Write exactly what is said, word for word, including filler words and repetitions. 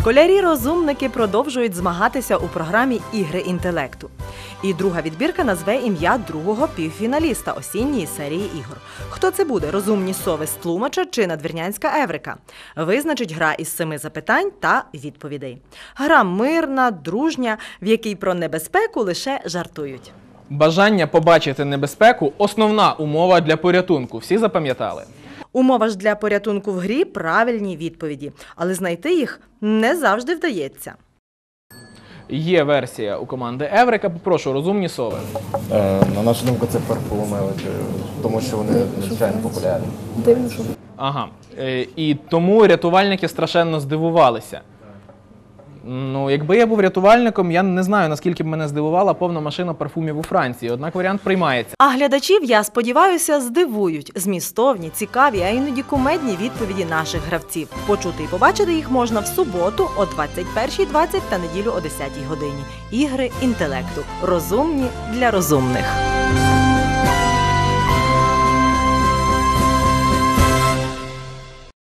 Школярі-розумники продовжують змагатися у програмі «Ігри інтелекту». І друга відбірка назве ім'я другого півфіналіста осінньої серії ігор. Хто це буде – розумні сови з Тлумача чи надвірнянська Еврика? Визначить гра із семи запитань та відповідей. Гра мирна, дружня, в якій про небезпеку лише жартують. Бажання побачити небезпеку – основна умова для порятунку. Всі запам'ятали? Умова ж для порятунку в грі – правильні відповіді. Але знайти їх не завжди вдається. Є версія у команди Еврика. Попрошу, розумні сови. Е, на нашу думку, це парфуми, тому що вони надзвичайно популярні. Ага. Е, і тому рятувальники страшенно здивувалися. Ну, якби я був рятувальником, я не знаю, наскільки б мене здивувала повна машина парфумів у Франції. Однак варіант приймається. А глядачів, я сподіваюся, здивують змістовні, цікаві, а іноді кумедні відповіді наших гравців. Почути і побачити їх можна в суботу о двадцять першій двадцять та неділю о десятій годині. Ігри інтелекту. Розумні для розумних.